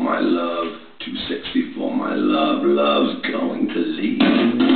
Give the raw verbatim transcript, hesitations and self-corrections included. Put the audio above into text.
my love, too sexy for my love, love's going to leave.